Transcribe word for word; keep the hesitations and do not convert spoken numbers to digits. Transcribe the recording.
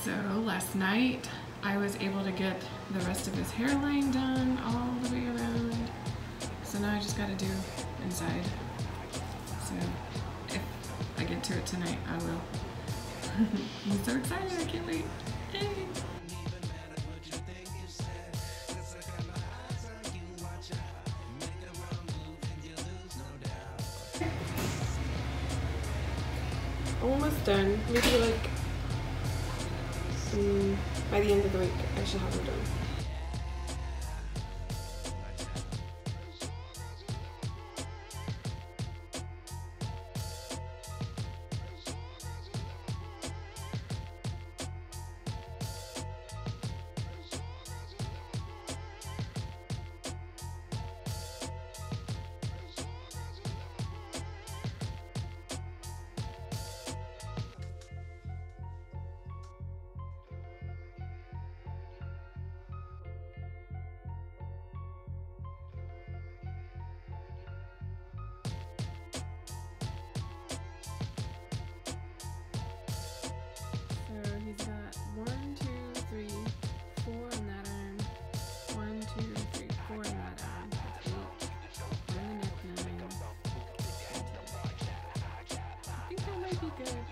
So last night I was able to get the rest of his hairline done all the way around. So now I just gotta do inside. So if I get to it tonight, I will. I'm so excited, I can't wait. Yay. Almost done. Maybe like um, by the end of the week I should have them done. He's got one, two, three, four on that arm, one, two, three, four on that arm, that's eight, and the neck nine. I think that might be good.